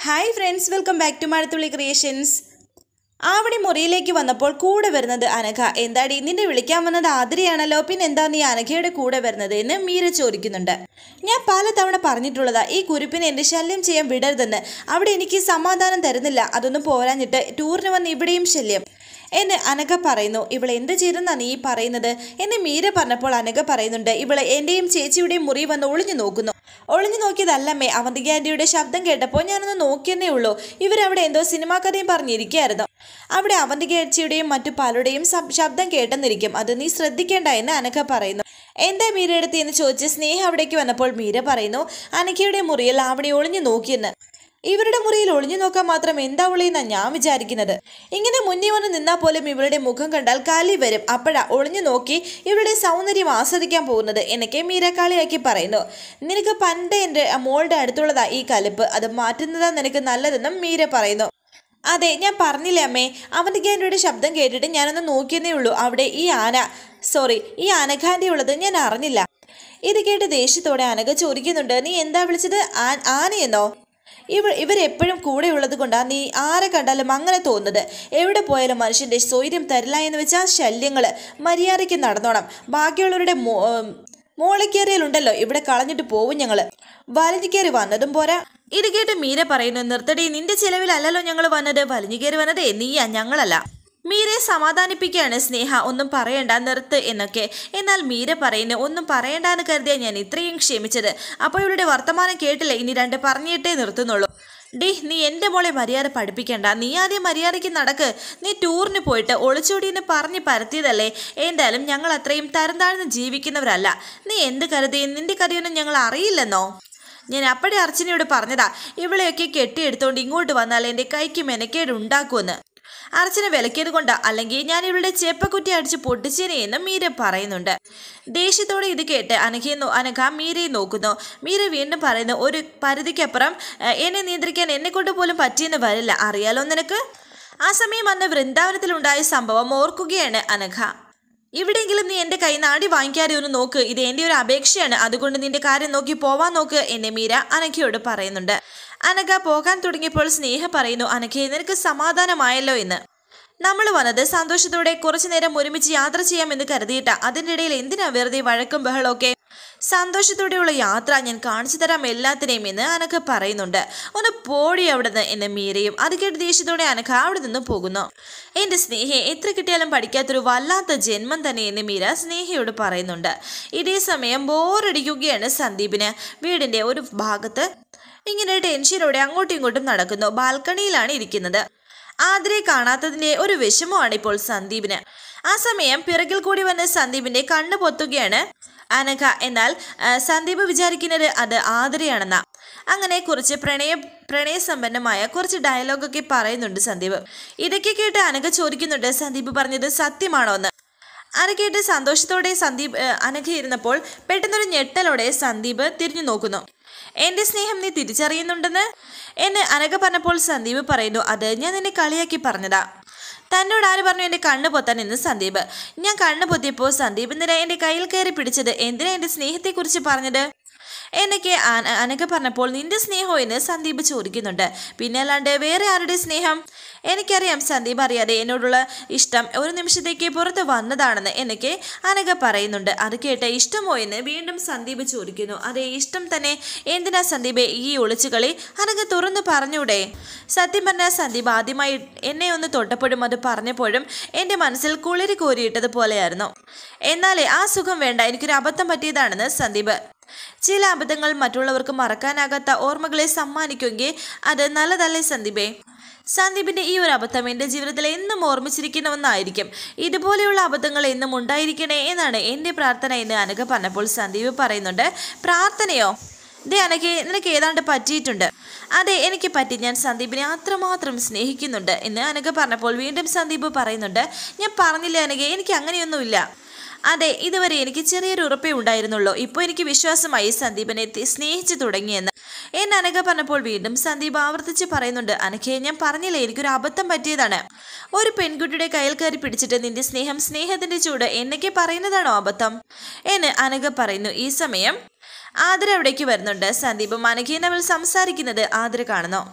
Hi friends, welcome back to Mazhathulli creations. Avani മുറിയിലേക്ക് വന്നപ്പോൾ കൂടെ വരുന്നത് അനഘ. എന്താടി, നിന്നെ വിളിക്കാൻ വന്നത് ആതിരയാണല്ലോ, പിന്നെ എന്താ നീ അനഘയുടെ കൂടെ വരുന്നത് എന്ന് മീര ചോദിക്കുന്നുണ്ട്. ഞാൻ പലതവണ പറഞ്ഞിട്ടുള്ളതാ, ഈ കുരുപ്പിനെ എൻ്റെ ശല്യം ചെയ്യാൻ വിടരുതെന്ന്. അവിടെ എനിക്ക് സമാധാനം തരുന്നില്ല. അതൊന്നും പോരാഞ്ഞിട്ട് ടൂറിന് വന്ന് ഇവിടെയും ശല്യം എന്ന് അനഘ പറയുന്നു. ഇവളെ എന്ത് ചെയ്തെന്നാ നീ പറയുന്നത് എന്ന് മീര പറഞ്ഞപ്പോൾ അനഘ പറയുന്നുണ്ട്, ഇവളെ എൻ്റെയും ചേച്ചിയുടെയും മുറി വന്ന് ഒളിഞ്ഞു നോക്കുന്നു. ഒളിഞ്ഞു നോക്കിയതല്ലമ്മേ, അവന്തിക ആൻറ്റിയുടെ ശബ്ദം കേട്ടപ്പോൾ ഞാനൊന്ന് നോക്കിയെന്നേ ഉള്ളൂ. ഇവരവിടെ എന്തോ സിനിമാ കഥയും പറഞ്ഞിരിക്കുകയായിരുന്നു. അവിടെ അവന്തിക ആൻറ്റിയുടെയും മറ്റു പലരുടെയും ശബ്ദം കേട്ടെന്നിരിക്കും. അത് നീ ശ്രദ്ധിക്കേണ്ട എന്ന് അനഘ പറയുന്നു. എന്താ മീര എടുത്തി എന്ന് ചോദിച്ച് സ്നേഹ അവിടേക്ക് വന്നപ്പോൾ മീര പറയുന്നു, അനഘയുടെ മുറിയിൽ അവിടെ ഒളിഞ്ഞു നോക്കിയെന്ന്. ഇവരുടെ മുറിയിൽ ഒളിഞ്ഞു നോക്കാൻ മാത്രം എന്താ ഉള്ളതെന്നാണ് ഞാൻ വിചാരിക്കുന്നത്. ഇങ്ങനെ മുന്നേ വന്ന് നിന്നാൽ പോലും ഇവരുടെ മുഖം കണ്ടാൽ കാലി വരും. അപ്പോഴാ ഒളിഞ്ഞു നോക്കി ഇവരുടെ സൗന്ദര്യം ആസ്വദിക്കാൻ പോകുന്നത് എന്നൊക്കെ മീര കളിയാക്കി പറയുന്നു. നിനക്ക് പണ്ട് എൻ്റെ മോളുടെ അടുത്തുള്ളതാ ഈ കലിപ്പ്, അത് മാറ്റുന്നതാ നിനക്ക് നല്ലതെന്നും മീര പറയുന്നു. അതെ, ഞാൻ പറഞ്ഞില്ലേ അമ്മേ, അവന്തിക ആൻറ്റിയുടെ ശബ്ദം കേട്ടിട്ട് ഞാനൊന്ന് നോക്കിയെന്നേ ഉള്ളൂ. അവിടെ ഈ അനഘാൻ്റെ ഉള്ളത് ഞാൻ അറിഞ്ഞില്ല. ഇത് കേട്ട് ദേഷ്യത്തോടെ അനഘ ചോദിക്കുന്നുണ്ട്, നീ എന്താ വിളിച്ചത്, ആനയെന്നോ? ഇവരെപ്പോഴും കൂടെ ഉള്ളത് കൊണ്ടാണ് നീ ആരെ കണ്ടാലും അങ്ങനെ തോന്നുന്നത്. എവിടെ പോയാലും മനുഷ്യൻ്റെ സ്വൈര്യം തരില്ല എന്ന് വെച്ചാൽ ശല്യങ്ങൾ മര്യാദയ്ക്ക് നടന്നോണം. ബാക്കിയുള്ളവരുടെ മോളിക്കേറിയലുണ്ടല്ലോ, ഇവിടെ കളഞ്ഞിട്ട് പോവും ഞങ്ങൾ. വലിഞ്ഞു കയറി വന്നതും പോരാ. ഇത് കേട്ട് മീര പറയുന്നു, നിർത്തടി, നിന്റെ ചിലവിലല്ലല്ലോ ഞങ്ങൾ വന്നത്. വലിഞ്ഞു കയറി വന്നതേ നീയാ, ഞങ്ങളല്ല. മീരയെ സമാധാനിപ്പിക്കുകയാണ് സ്നേഹ, ഒന്നും പറയണ്ട, നിർത്ത് എന്നൊക്കെ. എന്നാൽ മീര പറയുന്നു, ഒന്നും പറയണ്ടെന്ന് കരുതിയാൽ ഞാൻ ഇത്രയും ക്ഷമിച്ചത്. അപ്പോൾ ഇവരുടെ വർത്തമാനം കേട്ടില്ല, ഇനി രണ്ട് പറഞ്ഞിട്ടേ നിർത്തുന്നുള്ളൂ. ഡി, നീ എൻ്റെ മോളെ മര്യാദ പഠിപ്പിക്കണ്ട. നീ ആദ്യം മര്യാദയ്ക്ക് നടക്ക്. നീ ടൂറിന് പോയിട്ട് ഒളിച്ചോടിയെന്ന് പറഞ്ഞ് പരത്തിയതല്ലേ. എന്തായാലും ഞങ്ങൾ അത്രയും തരം താഴ്ന്ന് ജീവിക്കുന്നവരല്ല. നീ എന്ത് കരുതി, നിന്റെ കഥയൊന്നും ഞങ്ങൾ അറിയില്ലെന്നോ? ഞാൻ അപ്പഴേ അർച്ചനയോട് പറഞ്ഞതാ, ഇവളെയൊക്കെ കെട്ടിയെടുത്തോണ്ട് ഇങ്ങോട്ട് വന്നാൽ എൻ്റെ കൈക്ക് മെനക്കേട് ഉണ്ടാക്കുമെന്ന്. അർച്ചന വിലക്കിയത് കൊണ്ടാ, അല്ലെങ്കിൽ ഞാൻ ഇവളുടെ ചെപ്പക്കുറ്റി അടിച്ച് പൊട്ടിച്ചേനെ എന്ന് മീര പറയുന്നുണ്ട്. ദേഷ്യത്തോടെ ഇത് കേട്ട് അനഘ മീരയെ നോക്കുന്നു. മീര വീണ്ടും പറയുന്നു, ഒരു പരിധിക്കപ്പുറം എന്നെ നിയന്ത്രിക്കാൻ എന്നെ കൊണ്ട് പോലും പറ്റിയെന്ന് വരില്ല, അറിയാലോ നിനക്ക്. ആ സമയം അന്ന് വൃന്ദാവനത്തിലുണ്ടായ സംഭവം ഓർക്കുകയാണ് അനഘ. ഇവിടെയെങ്കിലും നീ എൻ്റെ കൈ നാടി വാങ്ങിക്കാതെ ഒന്ന് നോക്ക്, ഇത് എൻ്റെ ഒരു അപേക്ഷയാണ്, അതുകൊണ്ട് നിന്റെ കാര്യം നോക്കി പോവാൻ നോക്ക് എന്നെ മീര അനഘയോട് പറയുന്നുണ്ട്. അനഘ പോകാൻ തുടങ്ങിയപ്പോൾ സ്നേഹ പറയുന്നു, അനഘയെ നിനക്ക് സമാധാനമായല്ലോ എന്ന്. നമ്മൾ വന്നത് സന്തോഷത്തോടെ കുറച്ചു നേരം ഒരുമിച്ച് യാത്ര ചെയ്യാമെന്ന് കരുതിയിട്ടാ, അതിൻ്റെ ഇടയിൽ എന്തിനാ വെറുതെ വഴക്കും ബഹളമൊക്കെ? സന്തോഷത്തോടെയുള്ള യാത്ര ഞാൻ കാണിച്ചു തരാം എല്ലാത്തിനെയും എന്ന് അനഘ പറയുന്നുണ്ട്. ഒന്ന് പോടി അവിടുന്ന് എന്ന് മീരയും. അത് കേട്ട് ദേഷ്യത്തോടെ അനഘ അവിടെ നിന്ന് പോകുന്നു. എൻ്റെ സ്നേഹയെ എത്ര കിട്ടിയാലും പഠിക്കാത്തൊരു വല്ലാത്ത ജന്മം തന്നെ എന്ന് മീര സ്നേഹയോട് പറയുന്നുണ്ട്. ഇതേ സമയം ബോറടിക്കുകയാണ് സന്ദീപിന്. വീടിൻ്റെ ഒരു ഭാഗത്ത് ഇങ്ങനെ ടെൻഷനോടെ അങ്ങോട്ടും ഇങ്ങോട്ടും നടക്കുന്നു. ബാൽക്കണിയിലാണ് ഇരിക്കുന്നത്. ആതിരെ കാണാത്തതിൻ്റെ ഒരു വിഷമമാണ് ഇപ്പോൾ സന്ദീപിന്. ആ സമയം പിറകിൽ കൂടി വന്ന് സന്ദീപിന്റെ കണ്ണ് പൊത്തുകയാണ് അനഘ. എന്നാൽ സന്ദീപ് വിചാരിക്കുന്നത് അത് ആതിരയാണെന്നാ. അങ്ങനെ കുറച്ച് പ്രണയസമ്പന്നമായ കുറച്ച് ഡയലോഗൊക്കെ പറയുന്നുണ്ട് സന്ദീപ്. ഇതൊക്കെ കേട്ട് അനഘ ചോദിക്കുന്നുണ്ട്, സന്ദീപ് പറഞ്ഞത് സത്യമാണോ എന്ന്. അത് കേട്ട് സന്തോഷത്തോടെ അനഘ ഇരുന്നപ്പോൾ പെട്ടെന്നൊരു ഞെട്ടലോടെ സന്ദീപ് തിരിഞ്ഞു നോക്കുന്നു. എൻ്റെ സ്നേഹം നീ തിരിച്ചറിയുന്നുണ്ടെന്ന് എന്ന് അനഘ പറഞ്ഞപ്പോൾ സന്ദീപ് പറയുന്നു, അത് ഞാൻ നിന്നെ കളിയാക്കി പറഞ്ഞതാ. തന്നോട് ആര് പറഞ്ഞു എൻ്റെ കണ്ണ് പൊത്താൻ എന്ന് സന്ദീപ്. ഞാൻ കണ്ണ് പൊത്തിയപ്പോൾ സന്ദീപ് എന്തിനാ എൻ്റെ കയ്യിൽ കയറി പിടിച്ചത്, എന്തിനാ എൻ്റെ സ്നേഹത്തെക്കുറിച്ച് പറഞ്ഞത് എന്നൊക്കെ അനഘ പറഞ്ഞപ്പോൾ നിന്റെ സ്നേഹമോ എന്ന് സന്ദീപ് ചോദിക്കുന്നുണ്ട്. പിന്നെ അല്ലാണ്ട് വേറെ ആരുടെ സ്നേഹം? എനിക്കറിയാം സന്ദീപ് അറിയാതെ എന്നോടുള്ള ഇഷ്ടം ഒരു നിമിഷത്തേക്ക് പുറത്ത് വന്നതാണെന്ന് എന്നൊക്കെ അനഘ പറയുന്നുണ്ട്. അത് കേട്ട് ഇഷ്ടമോ എന്ന് വീണ്ടും സന്ദീപ് ചോദിക്കുന്നു. അതേ, ഇഷ്ടം തന്നെ. എന്തിനാ സന്ദീപ് ഈ ഒളിച്ചുകളി? അനഘ തുറന്നു പറഞ്ഞൂടെ? സത്യം പറഞ്ഞാൽ സന്ദീപ് ആദ്യമായി എന്നെ ഒന്ന് തൊട്ടപ്പോഴും അത് പറഞ്ഞപ്പോഴും എൻ്റെ മനസ്സിൽ കുളിരി കോരിയിട്ടതുപോലെയായിരുന്നു. എന്നാലേ ആ സുഖം വേണ്ട, എനിക്കൊരു അബദ്ധം പറ്റിയതാണെന്ന് സന്ദീപ്. ചില അബദ്ധങ്ങൾ മറ്റുള്ളവർക്ക് മറക്കാനാകാത്ത ഓർമ്മകളെ സമ്മാനിക്കുമെങ്കിൽ അത് നല്ലതല്ലേ സന്ദീപേ? സന്ദീപിന്റെ ഈ ഒരു അബദ്ധം എൻ്റെ ജീവിതത്തിൽ എന്നും ഓർമ്മിച്ചിരിക്കുന്ന ഒന്നായിരിക്കും. ഇതുപോലെയുള്ള അബദ്ധങ്ങൾ എന്നും ഉണ്ടായിരിക്കണേ എന്നാണ് എൻ്റെ പ്രാർത്ഥന എന്ന് അനഘ പറഞ്ഞപ്പോൾ സന്ദീപ് പറയുന്നുണ്ട്, പ്രാർത്ഥനയോ? ദേ അനഘ, നിനക്ക് ഏതാണ്ട് പറ്റിയിട്ടുണ്ട്. അതെ, എനിക്ക് പറ്റി. ഞാൻ സന്ദീപിനെ അത്രമാത്രം സ്നേഹിക്കുന്നുണ്ട് എന്ന് അനഘ പറഞ്ഞപ്പോൾ വീണ്ടും സന്ദീപ് പറയുന്നുണ്ട്, ഞാൻ പറഞ്ഞില്ലേ അനഘ, എനിക്ക് അങ്ങനെയൊന്നുമില്ല. അതെ, ഇതുവരെ എനിക്ക് ചെറിയൊരു ഉറപ്പേ ഉണ്ടായിരുന്നുള്ളൂ. ഇപ്പോൾ എനിക്ക് വിശ്വാസമായി സന്ദീപിനെ സ്നേഹിച്ചു തുടങ്ങിയെന്ന് അനഘ പറഞ്ഞപ്പോൾ വീണ്ടും സന്ദീപ് ആവർത്തിച്ച് പറയുന്നുണ്ട്, അനഘയെ ഞാൻ പറഞ്ഞില്ലേ, എനിക്കൊരു അബദ്ധം പറ്റിയതാണ്. ഒരു പെൺകുട്ടിയുടെ കയ്യിൽ കയറി പിടിച്ചിട്ട് നിന്റെ സ്നേഹത്തിന്റെ ചൂട് എന്നൊക്കെ പറയുന്നതാണോ അബദ്ധം എന്ന് അനഘ പറയുന്നു. ഈ സമയം ആതിര അവിടേക്ക് വരുന്നുണ്ട്. സന്ദീപും അനഘയും തമ്മിൽ സംസാരിക്കുന്നത് ആതിര കാണുന്നു.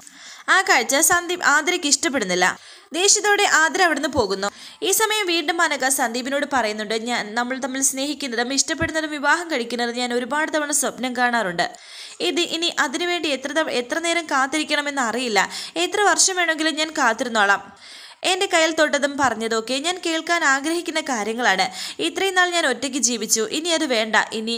ആ കാഴ്ച സന്ദീപ് ആതിരയ്ക്ക് ഇഷ്ടപ്പെടുന്നില്ല. ദേഷ്യത്തോടെ ആതിര അവിടുന്ന് പോകുന്നു. ഈ സമയം വീണ്ടും അനഘ സന്ദീപിനോട് പറയുന്നുണ്ട്, നമ്മൾ തമ്മിൽ സ്നേഹിക്കുന്നതും ഇഷ്ടപ്പെടുന്നതും വിവാഹം കഴിക്കുന്നതും ഞാൻ ഒരുപാട് തവണ സ്വപ്നം കാണാറുണ്ട്. ഇനി അതിനുവേണ്ടി എത്ര നേരം കാത്തിരിക്കണമെന്ന് അറിയില്ല. എത്ര വർഷം വേണമെങ്കിലും ഞാൻ കാത്തിരുന്നോളാം. എൻ്റെ കയ്യിൽ തൊട്ടതും പറഞ്ഞതൊക്കെ ഞാൻ കേൾക്കാൻ ആഗ്രഹിക്കുന്ന കാര്യങ്ങളാണ്. ഇത്രയും നാൾ ഞാൻ ഒറ്റയ്ക്ക് ജീവിച്ചു. ഇനി അത് വേണ്ട.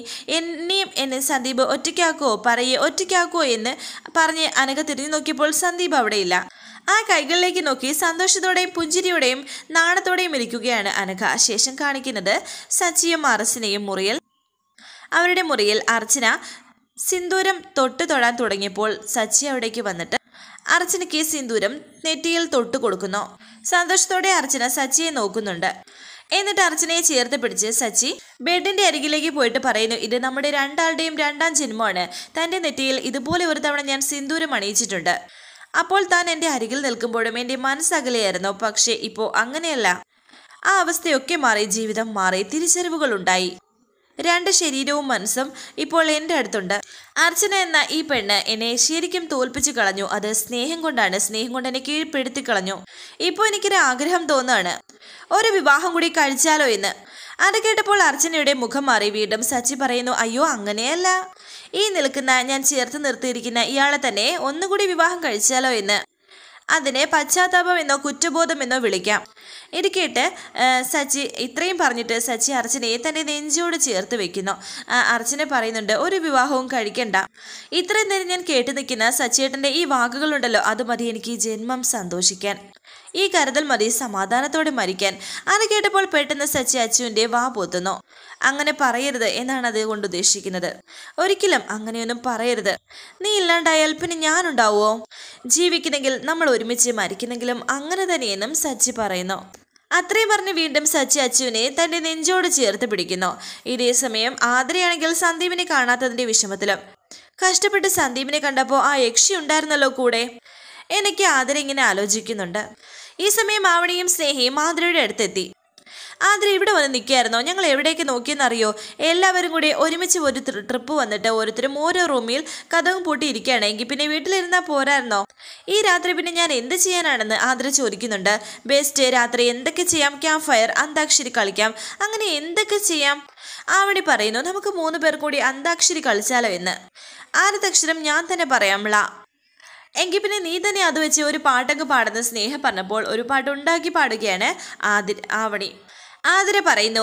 ഇനിയും എന്നെ സന്ദീപ് ഒറ്റയ്ക്കാക്കുമോ എന്ന് പറഞ്ഞ് അനഘ തിരിഞ്ഞു നോക്കിയപ്പോൾ സന്ദീപ് അവിടെയില്ല. ആ കൈകളിലേക്ക് നോക്കി സന്തോഷത്തോടെയും പുഞ്ചിരിയോടെയും നാണത്തോടെയും ഇരിക്കുകയാണ് അനഘ. ശേഷം കാണിക്കുന്നത് സച്ചിയും അർച്ചനയും മുറിയിൽ. അവരുടെ മുറിയിൽ അർച്ചന സിന്ദൂരം തൊടാൻ തുടങ്ങിയപ്പോൾ സച്ചി അവിടേക്ക് വന്നിട്ട് അർച്ചനയ്ക്ക് സിന്ദൂരം നെറ്റിയിൽ തൊട്ട് കൊടുക്കുന്നു. സന്തോഷത്തോടെ അർച്ചന സച്ചിയെ നോക്കുന്നുണ്ട്. എന്നിട്ട് അർച്ചനയെ ചേർത്ത് പിടിച്ച് സച്ചി ബെഡിന്റെ അരികിലേക്ക് പോയിട്ട് പറയുന്നു, ഇത് നമ്മുടെ രണ്ടാളുടെയും രണ്ടാം ജന്മമാണ്. തൻ്റെ നെറ്റിയിൽ ഇതുപോലെ ഒരു തവണ ഞാൻ സിന്ദൂരം അണിയിച്ചിട്ടുണ്ട്. അപ്പോൾ താൻ എൻ്റെ അരികിൽ നിൽക്കുമ്പോഴും എൻ്റെ മനസ്സകലെയായിരുന്നു. പക്ഷേ ഇപ്പോൾ അങ്ങനെയല്ല. ആ അവസ്ഥയൊക്കെ മാറി, ജീവിതം മാറി, തിരിച്ചറിവുകളുണ്ടായി. രണ്ട് ശരീരവും മനസ്സും ഇപ്പോൾ എൻ്റെ അടുത്തുണ്ട്. അർച്ചന എന്ന ഈ പെണ്ണ് എന്നെ ശരിക്കും തോൽപ്പിച്ചു കളഞ്ഞു. അത് സ്നേഹം കൊണ്ടാണ്. സ്നേഹം കൊണ്ട് എന്നെ കീഴ്പ്പെടുത്തി കളഞ്ഞു. ഇപ്പോൾ എനിക്കൊരു ആഗ്രഹം തോന്നുകയാണ്, ഒരു വിവാഹം കൂടി കഴിച്ചാലോ എന്ന്. അത് കേട്ടപ്പോൾ അർച്ചനയുടെ മുഖം മാറി. വീണ്ടും സച്ചി പറയുന്നു, അയ്യോ അങ്ങനെയല്ല, ഈ നിൽക്കുന്ന ഞാൻ ചേർത്ത് നിർത്തിയിരിക്കുന്ന ഇയാളെ തന്നെ ഒന്നുകൂടി വിവാഹം കഴിച്ചാലോ എന്ന്. അതിനെ പശ്ചാത്താപമെന്നോ കുറ്റബോധമെന്നോ വിളിക്കാം. ഇത് കേട്ട് സച്ചി ഇത്രയും പറഞ്ഞിട്ട് സച്ചി അർച്ചനയെ തൻ്റെ നെഞ്ചോട് ചേർത്ത് വെക്കുന്നു. അർച്ചന പറയുന്നുണ്ട്, ഒരു വിവാഹവും കഴിക്കണ്ട. ഇത്രയും നേരം ഞാൻ കേട്ടു നിൽക്കുന്ന സച്ചിയേട്ടൻ്റെ ഈ വാക്കുകളുണ്ടല്ലോ, അത് മതി എനിക്ക് ഈ ജന്മം സന്തോഷിക്കാൻ. ഈ കരുതൽ മതി സമാധാനത്തോടെ മരിക്കാൻ. അത് കേട്ടപ്പോൾ പെട്ടെന്ന് സച്ചി അച്ചുവിൻ്റെ വാ പോത്തുന്നു. അങ്ങനെ പറയരുത് എന്നാണ് അതുകൊണ്ട് ഉദ്ദേശിക്കുന്നത്. ഒരിക്കലും അങ്ങനെയൊന്നും പറയരുത്. നീ ഇല്ലാണ്ടായാൽ പിന്നെ ഞാനുണ്ടാവുമോ? ജീവിക്കുന്നെങ്കിൽ നമ്മൾ ഒരുമിച്ച്, മരിക്കുന്നെങ്കിലും അങ്ങനെ തന്നെയെന്നും സച്ചി പറയുന്നു. അത്രയും പറഞ്ഞ് വീണ്ടും സച്ചി അച്ചുവിനെ തൻ്റെ നെഞ്ചോട് ചേർത്ത് പിടിക്കുന്നു. ഇതേ സമയം ആതിരയാണെങ്കിൽ സന്ദീപിനെ കാണാത്തതിൻ്റെ വിഷമത്തിലും. കഷ്ടപ്പെട്ട് സന്ദീപിനെ കണ്ടപ്പോൾ ആ യക്ഷി ഉണ്ടായിരുന്നല്ലോ കൂടെ. എനിക്ക് ആതിര ഇങ്ങനെ ആലോചിക്കുന്നുണ്ട്. ഈ സമയം ആവണിയും സ്നേഹയും ആതിരയുടെ അടുത്തെത്തി. ആതിര ഇവിടെ വന്ന് നിൽക്കുകയായിരുന്നോ? ഞങ്ങൾ എവിടേക്ക് നോക്കിയെന്നറിയോ? എല്ലാവരും കൂടി ഒരുമിച്ച് ഒരു ട്രിപ്പ് വന്നിട്ട് ഓരോരുത്തരും ഓരോ റൂമിൽ കഥവും പൂട്ടിയിരിക്കുകയാണ്. എങ്കിൽ പിന്നെ വീട്ടിലിരുന്നാൽ പോരായിരുന്നോ? ഈ രാത്രി പിന്നെ ഞാൻ എന്ത് ചെയ്യാനാണെന്ന് ആതിര ചോദിക്കുന്നുണ്ട്. ബെസ്റ്റ്, രാത്രി എന്തൊക്കെ ചെയ്യാം? ക്യാമ്പ് ഫയർ, അന്താക്ഷരി കളിക്കാം, അങ്ങനെ എന്തൊക്കെ ചെയ്യാം. ആവണി പറയുന്നു, നമുക്ക് 3 പേർ കൂടി അന്താക്ഷരി കളിച്ചാലോ എന്ന്. ആദ്യത്തെ ഞാൻ തന്നെ പറയാംല. എങ്കിൽ പിന്നെ നീ തന്നെ അത് വെച്ച് ഒരു പാട്ടൊക്കെ പാടുന്ന സ്നേഹ പറഞ്ഞപ്പോൾ ഒരു പാട്ട് ഉണ്ടാക്കി പാടുകയാണ് ആവണി. ആതിര പറയുന്നു,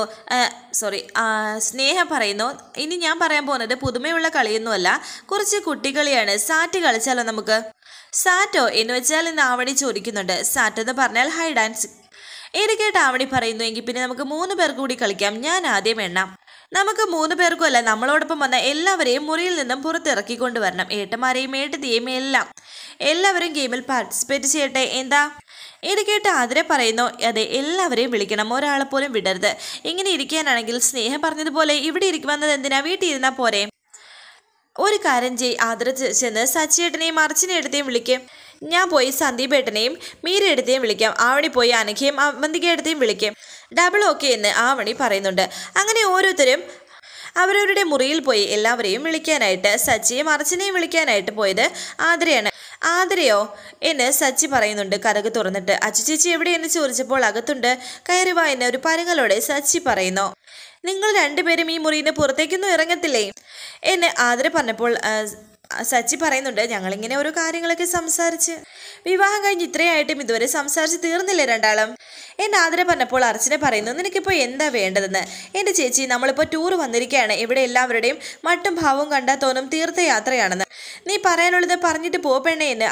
സ്നേഹ പറയുന്നു, ഇനി ഞാൻ പറയാൻ പോകുന്നത് പുതുമയുള്ള കളിയൊന്നുമല്ല, കുറച്ച് കുട്ടികളിയാണ്. സാറ്റ് കളിച്ചാലോ നമുക്ക്? സാറ്റോ എന്ന് വെച്ചാൽ ഇന്ന് ആവണി ചോദിക്കുന്നുണ്ട്. സാറ്റ് എന്ന് പറഞ്ഞാൽ ഹൈ ഡാൻസ്. ഇത് കേട്ട് ആവണി പറയുന്നു, എങ്കിൽ പിന്നെ നമുക്ക് 3 പേർ കൂടി കളിക്കാം. ഞാൻ ആദ്യം എണ്ണാം. നമുക്ക് 3 പേർക്കും അല്ല, നമ്മളോടൊപ്പം വന്ന എല്ലാവരെയും മുറിയിൽ നിന്നും പുറത്തിറക്കിക്കൊണ്ട് വരണം. ഏട്ടന്മാരെയും ഏട്ടത്തിയെയും എല്ലാവരും ഗെയിമിൽ പാർട്ടിസിപ്പേറ്റ് ചെയ്യട്ടെ. എന്താ? ഇത് കേട്ട് ആതിര പറയുന്നു, അതെ, എല്ലാവരെയും വിളിക്കണം, ഒരാളെ പോലും വിടരുത്. ഇങ്ങനെ ഇരിക്കാനാണെങ്കിൽ സ്നേഹം പറഞ്ഞതുപോലെ ഇവിടെ വന്നത് എന്തിനാ? വീട്ടിൽ ഇരുന്നാൽ പോരെ. ഒരു കാര്യം ആതിര ചെന്ന് സച്ചിയേട്ടനെയും അർച്ചനയെടുത്തേയും വിളിക്കും. ഞാൻ പോയി സന്ദീപ് ഏട്ടനെയും മീരയെടുത്തേയും വിളിക്കാം. ആവണി പോയി അനഘയും അവന്തികയെടുത്തേയും വിളിക്കും. ഡബിൾ ഓക്കെ എന്ന് ആവണി പറയുന്നുണ്ട്. അങ്ങനെ ഓരോരുത്തരും അവരവരുടെ മുറിയിൽ പോയി എല്ലാവരെയും വിളിക്കാനായിട്ട്, സച്ചിയും അർച്ചനയും വിളിക്കാനായിട്ട് പോയത് ആതിരയാണ്. ആതിരയോ എന്ന് സച്ചി പറയുന്നുണ്ട് കതക് തുറന്നിട്ട്. അച്ചു ചേച്ചി എവിടെയെന്ന് ചോദിച്ചപ്പോൾ അകത്തുണ്ട്, കയറി വാ എന്ന് ഒരു പരങ്ങളോടെ സച്ചി പറയുന്നു. നിങ്ങൾ രണ്ടുപേരും ഈ മുറിയിൽ നിന്ന് പുറത്തേക്കൊന്നും ഇറങ്ങത്തില്ലേ എന്ന് ആതിര പറഞ്ഞപ്പോൾ സച്ചി പറയുന്നുണ്ട്, ഞങ്ങളിങ്ങനെ ഓരോ കാര്യങ്ങളൊക്കെ സംസാരിച്ച്, വിവാഹം കഴിഞ്ഞ് ഇത്രയായിട്ടും ഇതുവരെ സംസാരിച്ച് തീർന്നില്ലേ രണ്ടാളും എന്ന് ആതിര പറഞ്ഞപ്പോൾ അർച്ചന പറയുന്നു, നിനക്കിപ്പോൾ എന്താ വേണ്ടതെന്ന്. എൻ്റെ ചേച്ചി, നമ്മളിപ്പോൾ ടൂർ വന്നിരിക്കുകയാണ്. ഇവിടെ എല്ലാവരുടെയും മട്ടും ഭാവവും കണ്ടാൽ തോന്നും തീർത്ഥയാത്രയാണെന്ന്. നീ പറയാനുള്ളത് പറഞ്ഞിട്ട് പോപ്പെണ്ണേ എന്ന്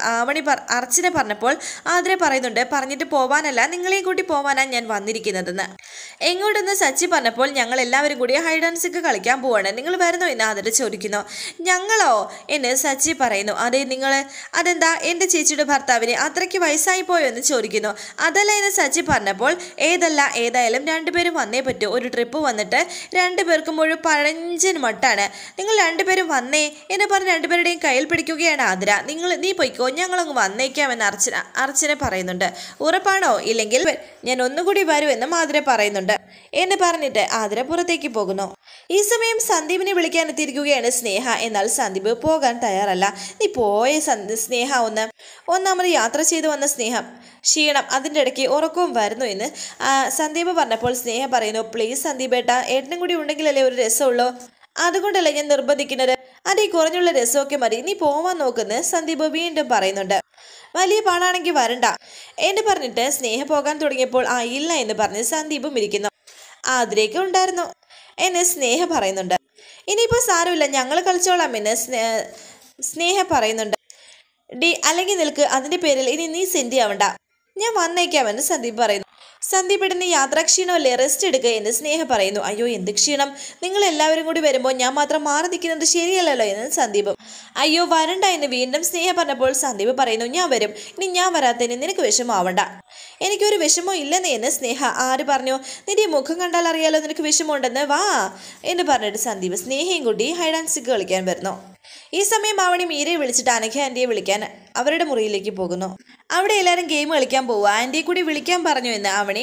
അർച്ചന പറഞ്ഞപ്പോൾ ആതിര പറയുന്നുണ്ട്, പറഞ്ഞിട്ട് പോവാനല്ല, നിങ്ങളെയും കൂട്ടി പോവാനാണ് ഞാൻ വന്നിരിക്കുന്നതെന്ന്. എങ്ങോട്ടെന്ന് സച്ചി പറഞ്ഞപ്പോൾ ഞങ്ങൾ എല്ലാവരും കൂടി ഹൈ ഡാൻസൊക്കെ കളിക്കാൻ പോവാണ്, നിങ്ങൾ വരുന്നോ എന്ന് ആതിര ചോദിക്കുന്നു. ഞങ്ങളോ എന്ന് സച്ചി പറയുന്നു. അതെന്താ എൻ്റെ ചേച്ചിയുടെ ഭർത്താവിന് അത്രയ്ക്ക് വയസ്സായി പോയോ എന്ന് ചോദിക്കുന്നു. അതല്ല എന്ന് സച്ചി പറഞ്ഞപ്പോൾ ഏതായാലും രണ്ടുപേരും വന്നേ പറ്റൂ. ഒരു ട്രിപ്പ് വന്നിട്ട് രണ്ടുപേർക്കും ഒരു പഴഞ്ചൻ മട്ടാണ്. നിങ്ങൾ രണ്ടുപേരും വന്നേ എന്ന് പറഞ്ഞ് രണ്ടുപേരുടെയും കയ്യിൽ പിടിക്കുകയാണ് ആതിര. നീ പൊയ്ക്കോ, ഞങ്ങളങ്ങ് വന്നേക്കാമെന്ന് അർച്ചന പറയുന്നുണ്ട്. ഉറപ്പാണോ? ഇല്ലെങ്കിൽ ഞാൻ ഒന്നുകൂടി വരുമെന്നും ആതിര പറയുന്നുണ്ട് എന്ന് പറഞ്ഞിട്ട് ആതിര പുറത്തേക്ക് പോകുന്നു. ഈ സമയം സന്ദീപിനെ വിളിക്കാൻ എത്തിയിരിക്കുകയാണ് സ്നേഹ. എന്നാൽ സന്ദീപ് പോകാൻ തയ്യാറല്ല. നീ പോയ സ്നേഹ ഒന്നാമത് യാത്ര ചെയ്തു വന്ന സ്നേഹം ക്ഷീണം, അതിൻ്റെ ഇടയ്ക്ക് ഉറക്കവും വരുന്നു എന്ന് സന്ദീപ് പറഞ്ഞപ്പോൾ സ്നേഹ പറയുന്നു, പ്ലീസ് സന്ദീപ് ഏട്ടാ, ഏട്ടനും കൂടി ഉണ്ടെങ്കിലല്ലേ ഒരു രസമുള്ളൂ, അതുകൊണ്ടല്ലേ ഞാൻ നിർബന്ധിക്കുന്നത്, അതീ കുറഞ്ഞുള്ള രസമൊക്കെ മതി, നീ പോവാൻ നോക്കുന്നു സന്ദീപ് വീണ്ടും പറയുന്നുണ്ട്. വലിയ പാടാണെങ്കിൽ വരണ്ട എന്ന് പറഞ്ഞിട്ട് സ്നേഹ പോകാൻ തുടങ്ങിയപ്പോൾ ഇല്ല എന്ന് പറഞ്ഞ് സന്ദീപും ഇരിക്കുന്നു. ആതിരയൊക്കെ ഉണ്ടായിരുന്നു എന്ന് സ്നേഹ പറയുന്നുണ്ട്. ഇനിയിപ്പോൾ സാരമില്ല, ഞങ്ങൾ കളിച്ചോളാം എന്ന് സ്നേഹ പറയുന്നുണ്ട്. അല്ലെങ്കിൽ നിൽക്ക്, അതിൻ്റെ പേരിൽ ഇനി നീ സെൻറ്റി ആവണ്ട, ഞാൻ വന്നേക്കാമെന്ന് സന്ദീപ് പറയുന്നു. സന്ദീപ് ഇടുന്ന യാത്രാക്ഷീണമല്ലേ, റെസ്റ്റ് എടുക്കുക എന്ന് സ്നേഹ പറയുന്നു. അയ്യോ എന്ത് ക്ഷീണം, നിങ്ങൾ എല്ലാവരും കൂടി വരുമ്പോൾ ഞാൻ മാത്രം മാറി നിൽക്കുന്നത് ശരിയല്ലല്ലോ എന്ന് സന്ദീപും. അയ്യോ വരണ്ട എന്ന് വീണ്ടും സ്നേഹ പറഞ്ഞപ്പോൾ സന്ദീപ് പറയുന്നു, ഞാൻ വരും, ഇനി ഞാൻ വരാത്തതിന് നിനക്ക് വിഷമാവണ്ട. എനിക്കൊരു വിഷമവും ഇല്ലെന്ന് എന്ന് സ്നേഹ. ആര് പറഞ്ഞു, നിന്റെ മുഖം കണ്ടാൽ അറിയാലോ നിനക്ക് വിഷമമുണ്ടെന്ന്, വാ എന്ന് പറഞ്ഞിട്ട് സന്ദീപ് സ്നേഹയും കൂട്ടി ഹൈഡ് ആൻഡ് സീക്ക് കളിക്കാൻ വരുന്നു. ഈ സമയം അവണി മീരയെ വിളിച്ചിട്ട് അനഘ ആൻറ്റിയെ വിളിക്കാൻ അവരുടെ മുറിയിലേക്ക് പോകുന്നു. അവിടെ എല്ലാവരും ഗെയിം കളിക്കാൻ പോവുക, ആൻറ്റിയെ കൂടി വിളിക്കാൻ പറഞ്ഞു എന്ന് അവണി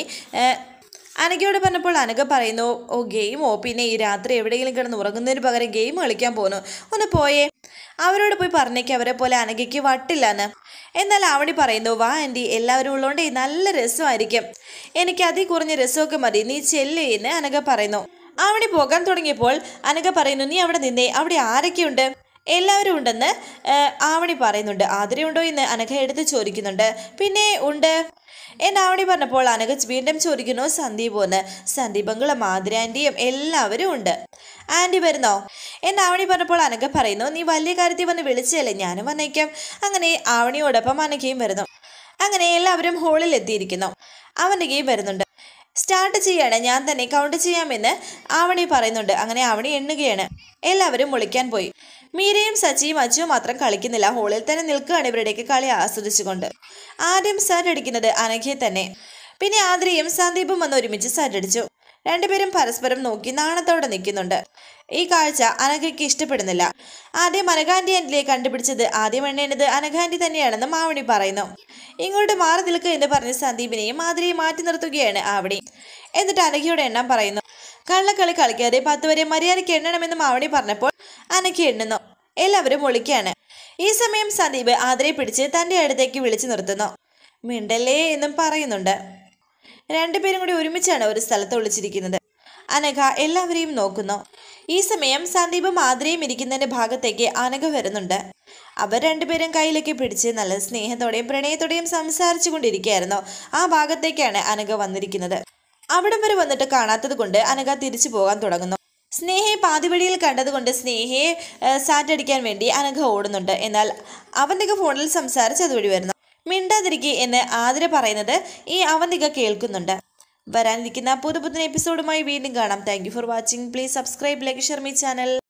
അനഘയോട് പറഞ്ഞപ്പോൾ അനഘ പറയുന്നു, ഓ ഗെയിമോ, പിന്നെ ഈ രാത്രി എവിടെയെങ്കിലും കിടന്ന് ഉറങ്ങുന്നതിന് പകരം ഗെയിം കളിക്കാൻ പോകുന്നു, ഒന്ന് പോയേ, അവരോട് പോയി പറഞ്ഞേക്ക്, അവരെ പോലെ അനഘയ്ക്ക് വട്ടില്ലാന്ന്. എന്നാൽ അവണി പറയുന്നു, വാ ആൻറ്റി, എല്ലാവരും ഉള്ളതുകൊണ്ട് നല്ല രസമായിരിക്കും, എനിക്ക് അതിൽ കുറഞ്ഞ രസമൊക്കെ മതി, നീ ചെല്ലേ എന്ന് അനഘ പറയുന്നു. അവണി പോകാൻ തുടങ്ങിയപ്പോൾ അനഘ പറയുന്നു, നീ അവിടെ നിന്നേ, അവിടെ ആരൊക്കെയുണ്ട്? എല്ലാവരും ഉണ്ടെന്ന് ആവണി പറയുന്നുണ്ട്. ആതിരയുണ്ടോ എന്ന് അനഘ എടുത്ത് ചോദിക്കുന്നുണ്ട്. പിന്നെ ഉണ്ട് എന്ന് ആവണി പറഞ്ഞപ്പോൾ അനഘ വീണ്ടും ചോദിക്കുന്നു, സന്ദീപ് എന്ന്. സന്ദീപങ്ങളും ആതിര ആൻറ്റിയും എല്ലാവരും ഉണ്ട്. ആൻറ്റി വരുന്നോ എന്ന് ആവണി പറഞ്ഞപ്പോൾ അനഘ പറയുന്നു, നീ വലിയ കാര്യത്തിൽ വന്ന് വിളിച്ചല്ലേ, ഞാനും വന്നേക്കാം. അങ്ങനെ ആവണിയോടൊപ്പം അനഘയും വരുന്നു. അങ്ങനെ എല്ലാവരും ഹോളിൽ എത്തിയിരിക്കുന്നു. അവൻ്റെ ഗെയിം വരുന്നുണ്ട്. സ്റ്റാർട്ട് ചെയ്യാണ്, ഞാൻ തന്നെ കൗണ്ട് ചെയ്യാമെന്ന് ആവണി പറയുന്നുണ്ട്. അങ്ങനെ ആവണി എണ്ണുകയാണ്. എല്ലാവരും വിളിക്കാൻ പോയി. മീരയും സച്ചിയും അച്ചുവും മാത്രം കളിക്കുന്നില്ല, ഹോളിൽ തന്നെ നിൽക്കുകയാണ് ഇവരുടെയൊക്കെ കളി ആസ്വദിച്ചുകൊണ്ട്. ആദ്യം സാറ്റ് അടിക്കുന്നത് അനഘയെ തന്നെ. പിന്നെ ആതിരയും സന്ദീപും വന്ന് ഒരുമിച്ച് സാറ്റ് അടിച്ചു. രണ്ടുപേരും പരസ്പരം നോക്കി നാണത്തോടെ നിൽക്കുന്നുണ്ട്. ഈ കാഴ്ച അനഘയ്ക്ക് ഇഷ്ടപ്പെടുന്നില്ല. ആദ്യം അനഘാൻറ്റി ആൻറ്റിയെ കണ്ടുപിടിച്ചത്, ആദ്യം എണ്ണേണ്ടത് അനഘാൻറ്റി തന്നെയാണെന്നും ആവണി പറയുന്നു. ഇങ്ങോട്ട് മാറി നിൽക്കുക എന്ന് പറഞ്ഞ് സന്ദീപിനെയും ആതിരയും മാറ്റി നിർത്തുകയാണ് ആവണി. എന്നിട്ട് അനഘയോട് എണ്ണാൻ പറയുന്നു. കള്ളക്കളി കളിക്കാതെ 10 വരെ മര്യാദയ്ക്ക് എണ്ണണമെന്നും ആവണി പറഞ്ഞപ്പോൾ അനഘ എണ്ണുന്നു. എല്ലാവരും ഒളിക്കുകയാണ്. ഈ സമയം സന്ദീപ് ആതിരയെ പിടിച്ച് തൻ്റെ അടുത്തേക്ക് വിളിച്ചു നിർത്തുന്നു. മിണ്ടല്ലേ എന്നും പറയുന്നുണ്ട്. രണ്ടുപേരും കൂടി ഒരുമിച്ചാണ് ഒരു സ്ഥലത്ത് ഒളിച്ചിരിക്കുന്നത്. അനഘ എല്ലാവരെയും നോക്കുന്നു. ഈ സമയം സന്ദീപും ആതിരയും ഇരിക്കുന്നതിൻ്റെ ഭാഗത്തേക്ക് അനഘ വരുന്നുണ്ട്. അവർ രണ്ടുപേരും കയ്യിലേക്ക് പിടിച്ച് നല്ല സ്നേഹത്തോടെയും പ്രണയത്തോടെയും സംസാരിച്ചു കൊണ്ടിരിക്കുകയായിരുന്നു. ആ ഭാഗത്തേക്കാണ് അനഘ വന്നിരിക്കുന്നത്. അവിടം വരെ വന്നിട്ട് കാണാത്തത് കൊണ്ട് അനഘ തിരിച്ചു പോകാൻ തുടങ്ങുന്നു. സ്നേഹയെ പാതിവഴിയിൽ കണ്ടതുകൊണ്ട് സ്നേഹയെ സാറ്റടിക്കാൻ വേണ്ടി അനഘ ഓടുന്നുണ്ട്. എന്നാൽ അവന്തിക ഫോണിൽ സംസാരിച്ച് അതുവഴി വരുന്നു. മിണ്ടാതിരിക്കുക എന്ന് ആതിര പറയുന്നത് ഈ അവന്തിക കേൾക്കുന്നുണ്ട്. വരാനിരിക്കുന്ന പുതുപുത്തൻ എപ്പിസോഡുമായി വീണ്ടും കാണാം. Thank you for watching. Please subscribe, like, share my channel.